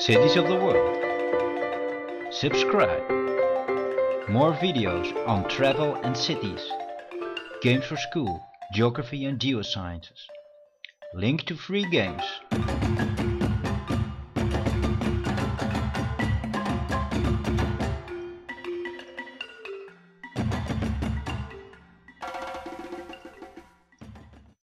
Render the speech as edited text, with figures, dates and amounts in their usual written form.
cities of the world. Subscribe. More videos on travel and cities. Games for school, geography and geosciences. Link to free games.